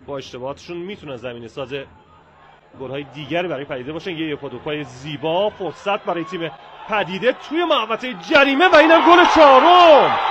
با اشتباهاتشون میتونن زمینه ساز گل‌های دیگری برای پدیده باشن. یه پادوکای زیبا، فرصت برای تیم پدیده توی محوطه جریمه و اینم گل چهارم.